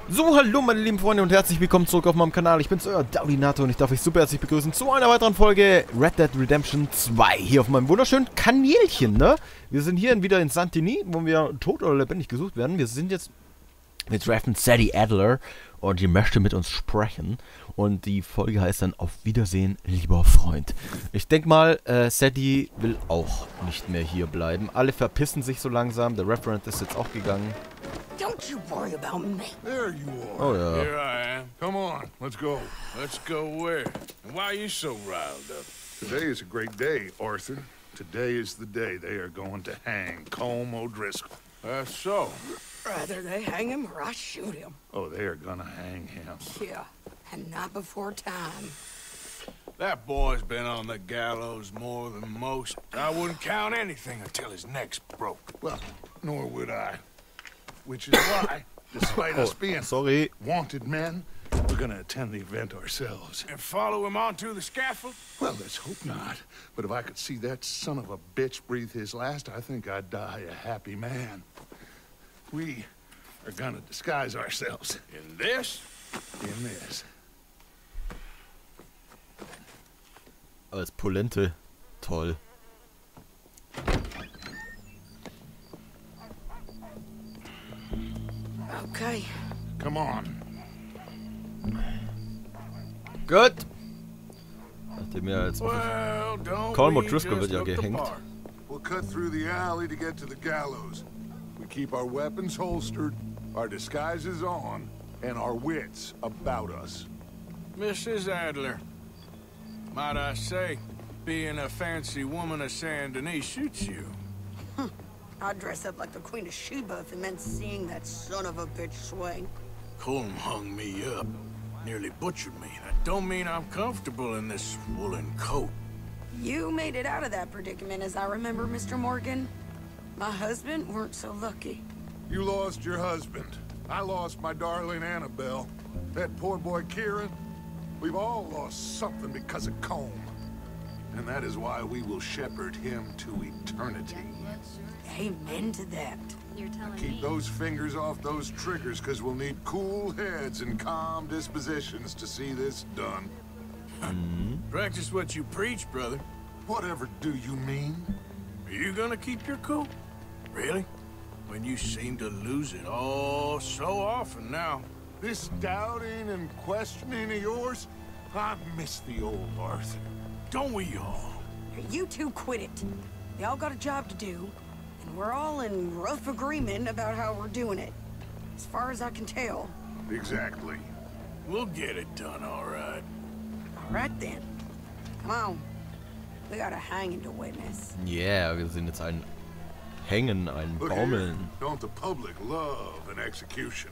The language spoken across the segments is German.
So, hallo meine lieben Freunde und herzlich willkommen zurück auf meinem Kanal. Ich bin's, euer Daulinator und ich darf euch super herzlich begrüßen zu einer weiteren Folge Red Dead Redemption 2 hier auf meinem wunderschönen Kanälchen, ne? Wir sind hier wieder in Saint-Denis, wo wir tot oder lebendig gesucht werden. Wir treffen Sadie Adler und die möchte mit uns sprechen. Und die Folge heißt dann Auf Wiedersehen, lieber Freund. Ich denke mal, Sadie will auch nicht mehr hier bleiben. Alle verpissen sich so langsam. Der Referent ist jetzt auch gegangen. Don't you worry about me. There you are. Oh ja. Here I am. Come on, let's go. Let's go where? And why are you so riled up? Today is a great day, Arthur. Today is the day they are going to hang Colm O'Driscoll. That's so. Rather they hang him or I shoot him. Oh, they are gonna hang him. Yeah, and not before time. That boy's been on the gallows more than most. I wouldn't count anything until his neck's broke. Well, nor would I. Which is why, despite us being Sorry. wanted men, we're gonna attend the event ourselves. And follow him onto the scaffold? Well, let's hope not. But if I could see that son of a bitch breathe his last, I think I'd die a happy man. We are gonna disguise ourselves. In this? In this. Als Polente. Toll. Okay. Come on. Gut. Nachdem wir jetzt... Well, don't Colm we O'Driscoll wird just ja look the gehängt. part? We'll cut through the alley to get to the gallows. We keep our weapons holstered, our disguises on, and our wits about us. Mrs. Adler, might I say, being a fancy woman of Saint Denis shoots you. I'd dress up like the Queen of Sheba if it meant seeing that son of a bitch swing. Colm hung me up, nearly butchered me. That don't mean I'm comfortable in this woolen coat. You made it out of that predicament, as I remember, Mr. Morgan. My husband weren't so lucky. You lost your husband. I lost my darling Annabelle. That poor boy Kieran. We've all lost something because of Colm. And that is why we will shepherd him to eternity. Amen to that. You're telling Keep me. those fingers off those triggers, because we'll need cool heads and calm dispositions to see this done. Practice what you preach, brother. Whatever do you mean? Are you gonna keep your cool? Really? When you seem to lose it all so often now. This doubting and questioning of yours? I miss the old Arthur. Don't we all? You two quit it. We all got a job to do, and we're all in rough agreement about how we're doing it. As far as I can tell. Exactly. We'll get it done, all right. All right then. Come on. We got a hanging to witness. Yeah, wir sehen jetzt ein Hängen, ein Look Baumeln. here, don't the public love an execution?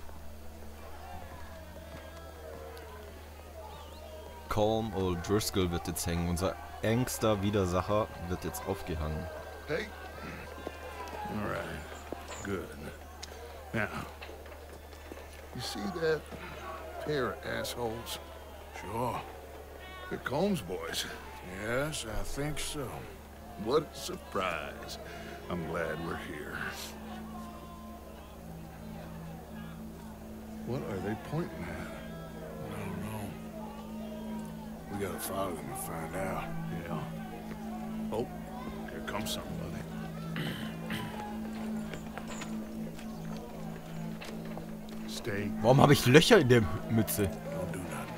Colm O'Driscoll wird jetzt hängen. Unser engster Widersacher wird jetzt aufgehangen. Hey? All right. Good. Now, you see that pair of assholes? Sure. They're Combs boys. Yes, I think so. What a surprise. I'm glad we're here. What are they pointing at? I don't know. We gotta follow them and find out. Yeah. Oh, here comes somebody. Stay. Warum habe ich Löcher in der Mütze? Don't do nothing.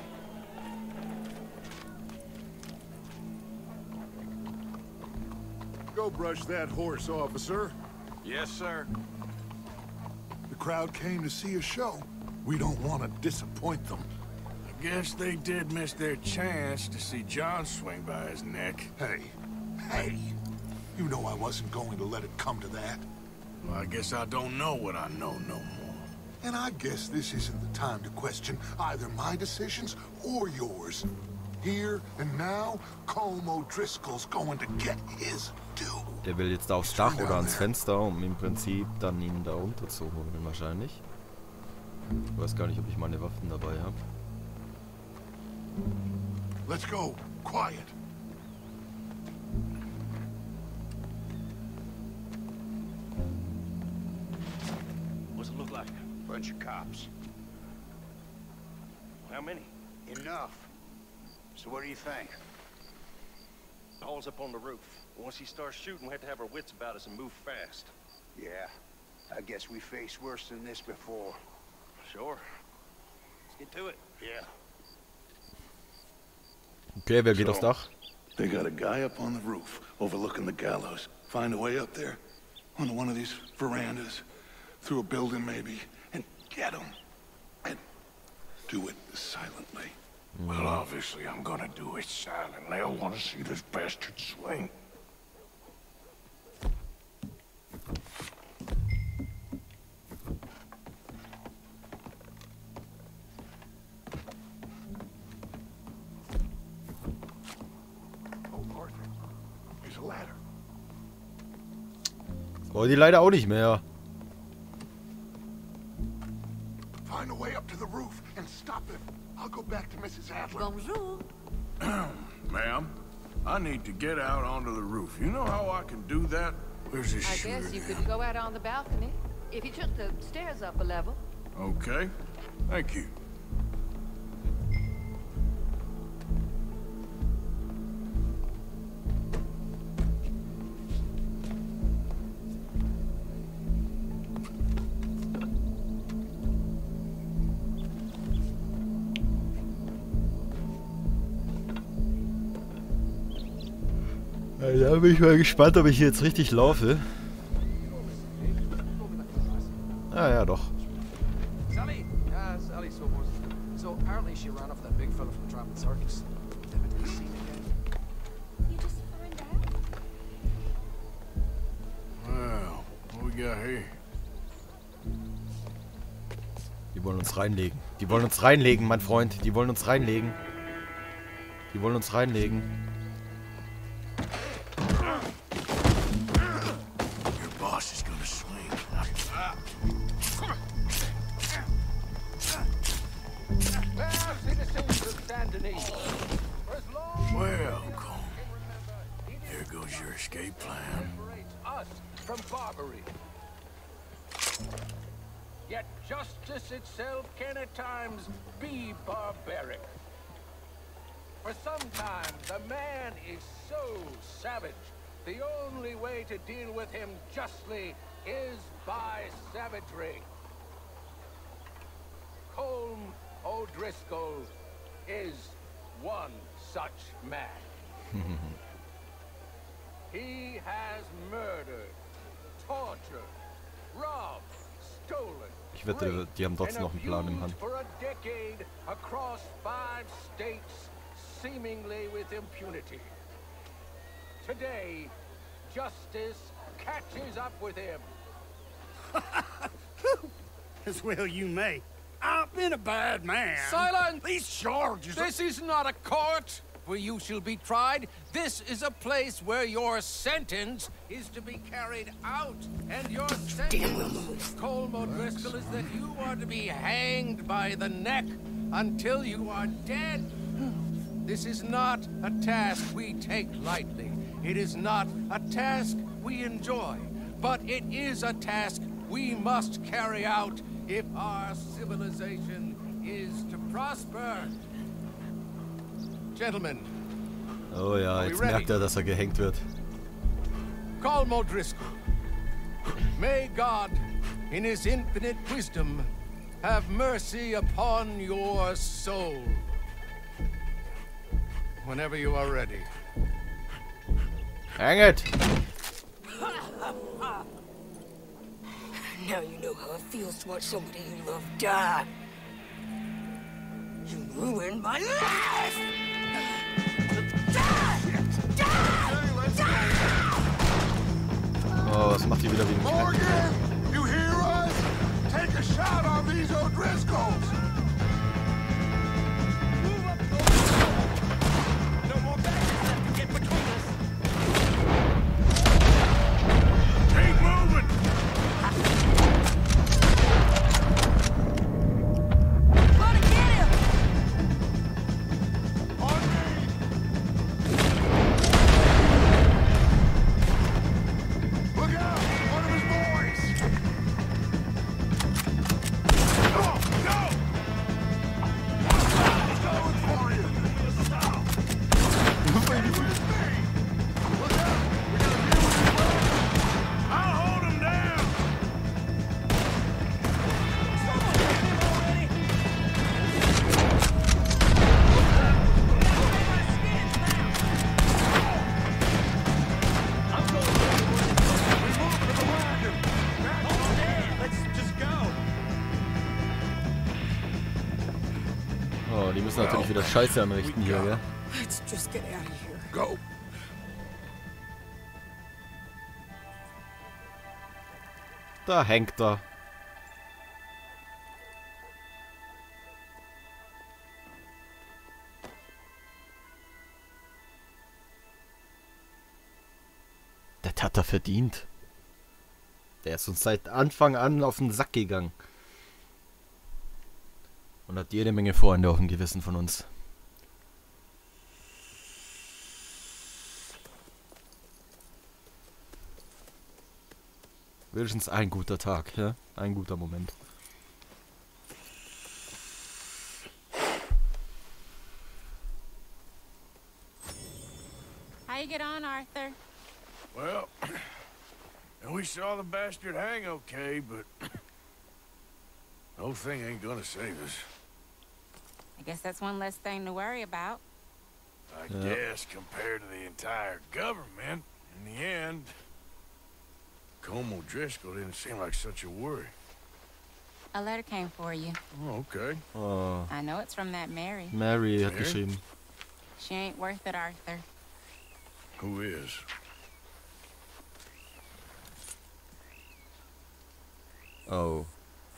Go brush that horse, officer. Yes, sir. The crowd came to see a show. We don't want to disappoint them. I guess they did miss their chance to see John swing by his neck. Hey, you know I wasn't going to let it come to that. Well, I guess I don't know what I know no more. And I guess this isn't the time to question either my decisions or yours. Here and now, Colm O'Driscoll's going to get his due. Der will jetzt da aufs Dach oder ans Fenster, um im Prinzip dann ihn da runter zu holen wahrscheinlich. Ich weiß gar nicht, ob ich meine Waffen dabei habe. Let's go. Quiet. What's it look like? Bunch of cops. How many? Enough. So what do you think? Paul's up on the roof. Once he starts shooting, we have to have our wits about us and move fast. Yeah. I guess we faced worse than this before. Sure. Let's get to it. Yeah. Okay, wer geht aufs Dach? They got a guy up on the roof, overlooking the gallows. Find a way up there, onto one of these verandas, through a building maybe, and get him. And do it silently. Well, obviously I'm gonna do it silently. I want to see this bastard swing. Oh, Arthur. There's a ladder. Oh, die leider auch nicht mehr. Find a way up to the roof and stop him. I'll go back to Mrs. Adler. Bonjour. Ma'am, I need to get out onto the roof. You know how I can do that? Where's this I guess you could go out on the balcony if you took the stairs up a level. Okay. Thank you. Da bin ich mal gespannt, ob ich hier jetzt richtig laufe. Ah ja, doch. Sally? Sally Sobos. So apparently she ran off that big fella from Trappin Circus. Never to be seen again. You just find out? Well, what we got here? Die wollen uns reinlegen. Die wollen uns reinlegen, mein Freund. Die wollen uns reinlegen. Die wollen uns reinlegen. Your boss is gonna swing. Welcome. Here goes your escape plan. Us from Barbary. Yet justice itself can at times be barbaric. For sometimes a man is so savage, the only way to deal with him justly is by savagery. Colm O'Driscoll is one such man. He has murdered, tortured, robbed, stolen. Ich wette, die haben trotzdem noch einen Plan im Hand. For a decade across 5 states, seemingly with impunity. Today, justice catches up with him. As well you may. I've been a bad man. Silence! These charges This is not a court where you shall be tried. This is a place where your sentence is to be carried out. And your sentence, Colm O'Driscoll, is that you are to be hanged by the neck until you are dead. This is not a task we take lightly. It is not a task we enjoy. But it is a task we must carry out if our civilization is to prosper. Gentlemen. Oh ja, jetzt merkt er, dass er gehängt wird. Colm O'Driscoll. May God, in his infinite wisdom, have mercy upon your soul. Whenever you are ready. Hang it! Now you know how it feels to watch somebody you love die. You ruined my life! Oh, was macht die wieder wie ein Knall? Morgan, you hear us? Take a shot on these O'Driscolls. No more badges left to get between us. Keep moving. Gotta get him! On me. Look out! One of his boys. Oh, no! Oh, die müssen natürlich wieder Scheiße anrichten hier, gell? Let's just get out of here. Go. Da hängt er. Das hat er verdient. Der ist uns seit Anfang an auf den Sack gegangen. Und hat jede Menge Freunde auf dem Gewissen von uns. Wenigstens ein guter Tag, ja? Ein guter Moment. How you get on, Arthur? Well, we saw the bastard hang okay, but the whole thing ain't gonna save us. I guess that's one less thing to worry about. I guess compared to the entire government, in the end, Colm O'Driscoll didn't seem like such a worry. A letter came for you. Oh, okay. Oh, I know it's from that Mary. Mary hat Mary? geschrieben. She ain't worth it, Arthur. Who is? Oh.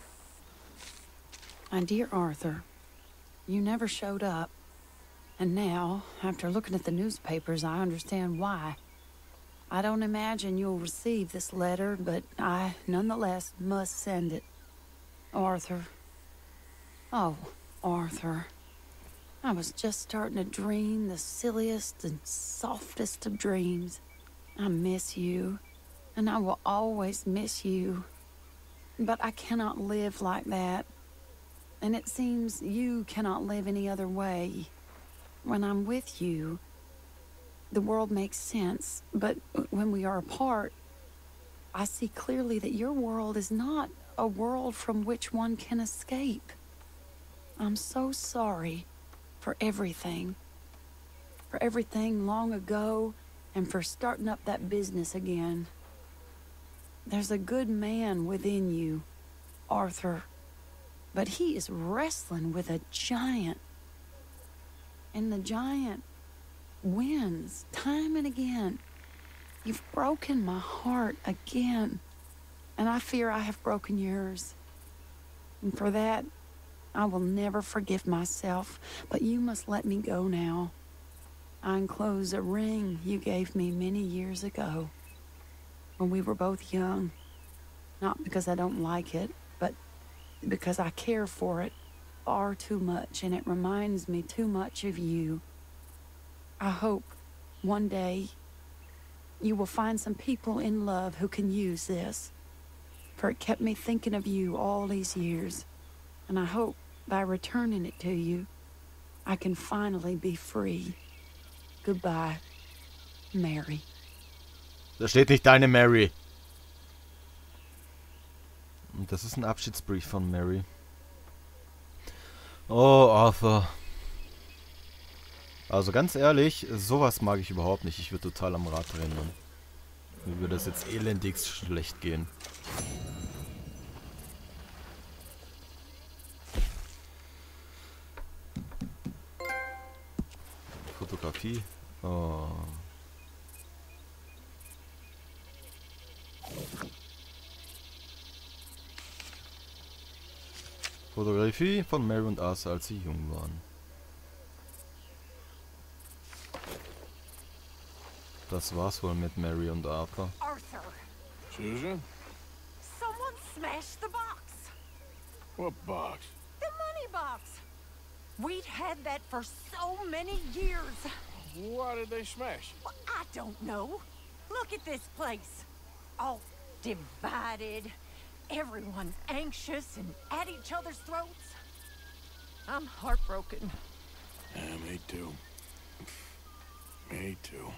My dear Arthur, you never showed up. And now, after looking at the newspapers, I understand why. I don't imagine you'll receive this letter, but I, nonetheless, must send it. Arthur. Oh, Arthur. I was just starting to dream the silliest and softest of dreams. I miss you, and I will always miss you. But I cannot live like that. And it seems you cannot live any other way. When I'm with you, the world makes sense, but when we are apart, I see clearly that your world is not a world from which one can escape. I'm so sorry for everything. For everything long ago, and for starting up that business again. There's a good man within you, Arthur, but he is wrestling with a giant. And the giant wins time and again. You've broken my heart again, and I fear I have broken yours. And for that, I will never forgive myself, but you must let me go now. I enclose a ring you gave me many years ago, when we were both young. Not because I don't like it, but because I care for it far too much, and it reminds me too much of you. I hope one day you will find some people in love who can use this, for it kept me thinking of you all these years, and I hope by returning it to you, I can finally be free. Goodbye, Mary. Da steht nicht deine Mary. Und das ist ein Abschiedsbrief von Mary. Oh, Arthur. Also ganz ehrlich, sowas mag ich überhaupt nicht. Ich würde total am Rad drehen. Mann. Mir würde das jetzt elendigst schlecht gehen. Fotografie. Oh. Fotografie von Mary und Arthur, als sie jung waren. Das war's wohl mit Mary und Arthur. Arthur, Susan? someone smashed the box. What box? The money box. We'd had that for so many years. Why did they smash it? Well, I don't know. Look at this place. All divided. Everyone's anxious and at each other's throats. I'm heartbroken. Yeah, me too. Me too.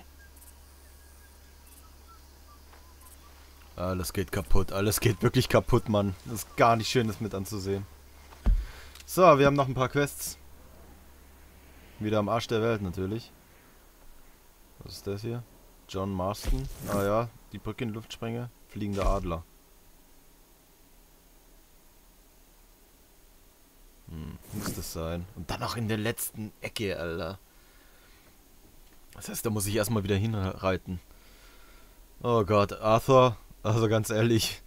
Alles geht kaputt. Alles geht wirklich kaputt, Mann. Das ist gar nicht schön, das mit anzusehen. So, wir haben noch ein paar Quests. Wieder am Arsch der Welt natürlich. Was ist das hier? John Marston. Ah ja, die Brücke in Luft sprenge. Fliegender Adler. Hm. Muss das sein. Und dann auch in der letzten Ecke, Alter. Das heißt, da muss ich erstmal wieder hinreiten. Oh Gott, Arthur. Also ganz ehrlich.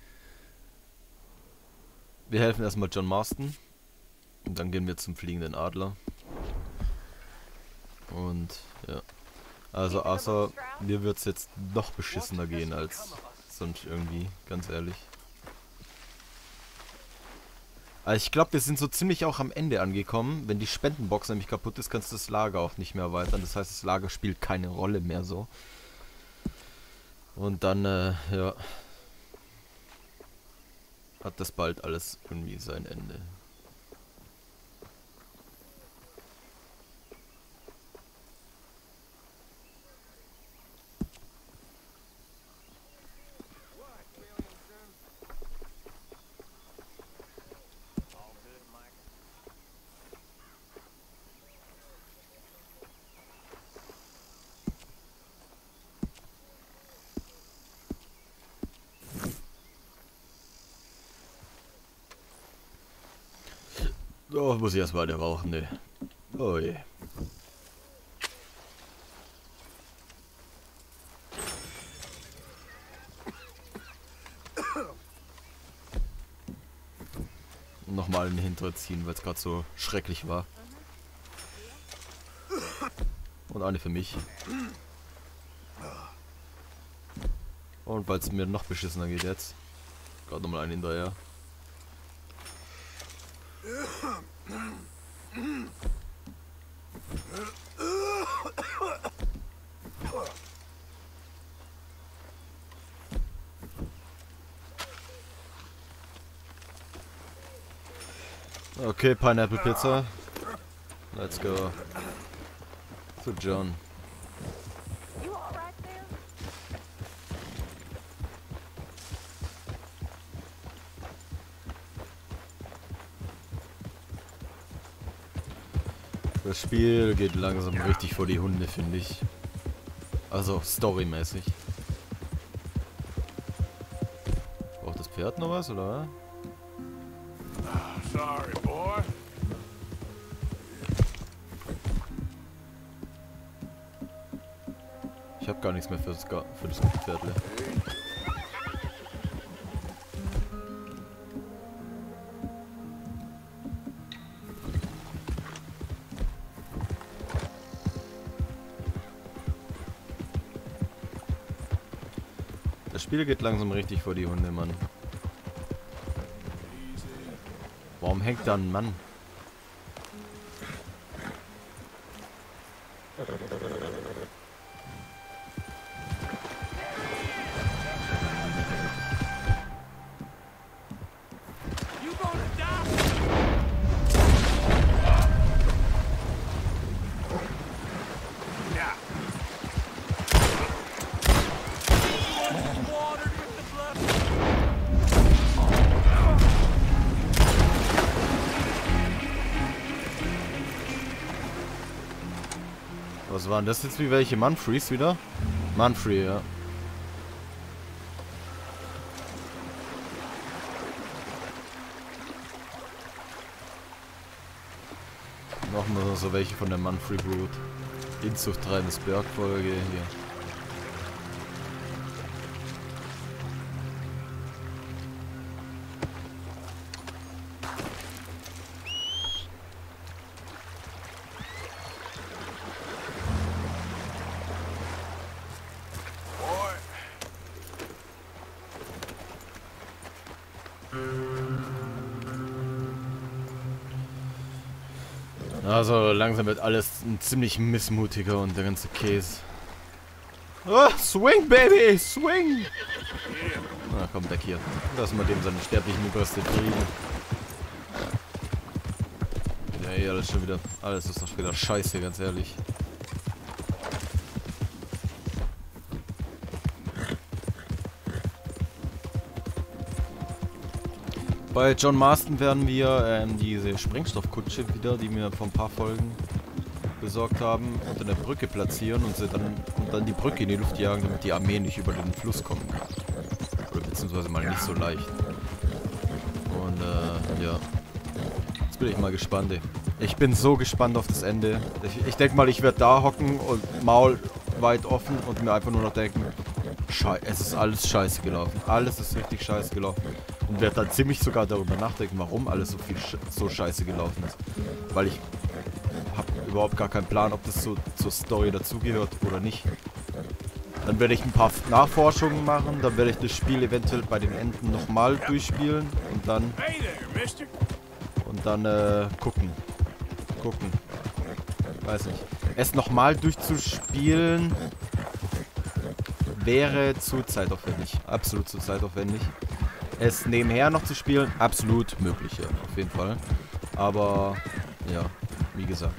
Wir helfen erstmal John Marston. Und dann gehen wir zum fliegenden Adler. Und, ja. Also Arthur, mir wird es jetzt noch beschissener gehen als sonst irgendwie, ganz ehrlich. Also ich glaube, wir sind so ziemlich auch am Ende angekommen. Wenn die Spendenbox nämlich kaputt ist, kannst du das Lager auch nicht mehr erweitern. Das heißt, das Lager spielt keine Rolle mehr so. Und dann, ja, hat das bald alles irgendwie sein Ende. Oh, muss ich erst weiter rauchen, ne. Oh je. Nochmal in den Hintern ziehen, weil es gerade so schrecklich war. Und eine für mich. Und weil es mir noch beschissener geht jetzt. Gerade nochmal einen hinterher. Okay, Pineapple Pizza. Let's go. Zu John. Das Spiel geht langsam richtig vor die Hunde, finde ich. Also storymäßig. Braucht das Pferd noch was, oder? Sorry, boy. Ich habe gar nichts mehr für das Pferdle. Das Spiel geht langsam richtig vor die Hunde, Mann. Warum hängt da ein Mann? Was waren das jetzt wie welche? Manfreys wieder? Manfrey, ja. Nochmal so welche von der Manfrey Brood. Inzucht treibendes Bergfolge hier. Also langsam wird alles ein ziemlich missmutiger und der ganze Käse. Oh, swing, Baby, swing! Na komm, weg hier. Lass mal dem seine sterblichen Überreste kriegen. Ja, eh, alles schon wieder. Alles ist doch wieder scheiße, ganz ehrlich. Bei John Marston werden wir diese Sprengstoffkutsche wieder, die wir vor ein paar Folgen besorgt haben, unter der Brücke platzieren und dann die Brücke in die Luft jagen, damit die Armee nicht über den Fluss kommen kann. Oder beziehungsweise mal nicht so leicht. Und ja. Jetzt bin ich mal gespannt, ey. Ich bin so gespannt auf das Ende. Ich denke mal, ich werde da hocken und Maul weit offen und mir einfach nur noch denken, es ist alles scheiße gelaufen. Alles ist richtig scheiße gelaufen. Und werde dann ziemlich sogar darüber nachdenken, warum alles so scheiße gelaufen ist. Weil ich habe überhaupt gar keinen Plan, ob das so zur Story dazugehört oder nicht. Dann werde ich ein paar Nachforschungen machen, dann werde ich das Spiel eventuell bei den Enden nochmal durchspielen und dann gucken. Weiß nicht. Es nochmal durchzuspielen wäre zu zeitaufwendig. Absolut zu zeitaufwendig. Es nebenher noch zu spielen, absolut möglich, ja, auf jeden Fall. Aber, ja, wie gesagt.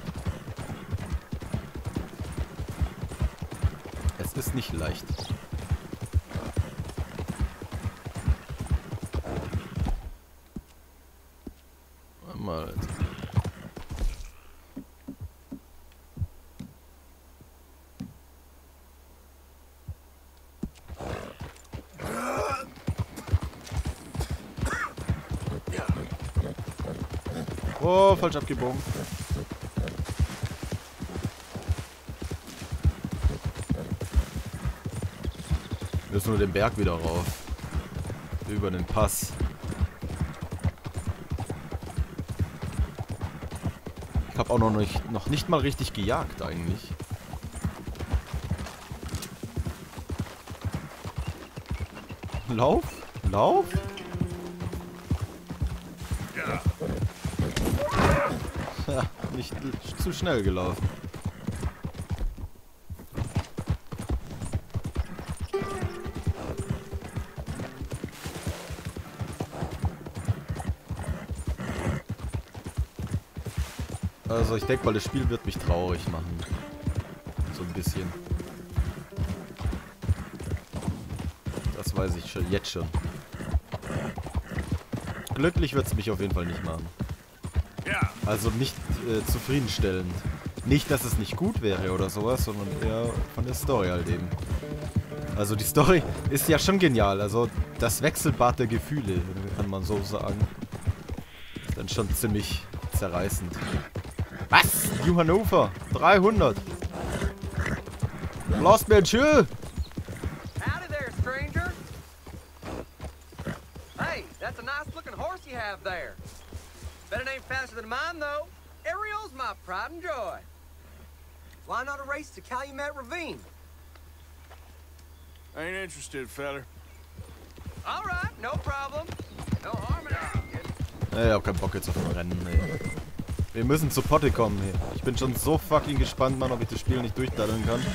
Es ist nicht leicht. Mal. Oh, falsch abgebogen. Wir müssen nur den Berg wieder rauf. Über den Pass. Ich habe auch noch nicht mal richtig gejagt eigentlich. Lauf? Lauf? Ja, nicht zu schnell gelaufen. Also ich denke mal, das Spiel wird mich traurig machen. So ein bisschen. Das weiß ich schon, jetzt schon. Glücklich wird es mich auf jeden Fall nicht machen. Also nicht zufriedenstellend. Nicht, dass es nicht gut wäre oder sowas, sondern eher von der Story halt eben. Also die Story ist ja schon genial. Also das Wechselbad der Gefühle, kann man so sagen. Ist dann schon ziemlich zerreißend. Was? New Hannover? 300. Lost mir ein Schild. Howdy there, stranger. Hey, that's a nice looking horse you have there. Bet it ain't faster than mine, though. Ariel's my pride and joy. Why not a race to Calumet Ravine? Ain't interested, feller. All right, no problem. No harm in asking. Ich hab keinen Bock jetzt auf ein Rennen, ey. Wir müssen zur Potte kommen, ey. Ich bin schon so fucking gespannt, Mann, ob ich das Spiel nicht durchdaddeln kann.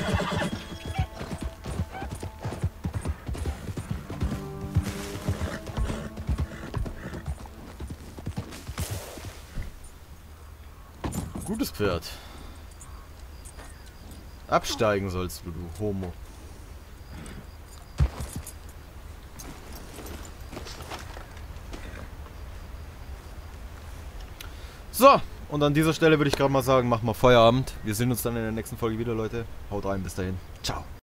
Gutes Pferd. Absteigen sollst du, du Homo. So, und an dieser Stelle würde ich gerade mal sagen, machen wir Feierabend. Wir sehen uns dann in der nächsten Folge wieder, Leute. Haut rein, bis dahin. Ciao.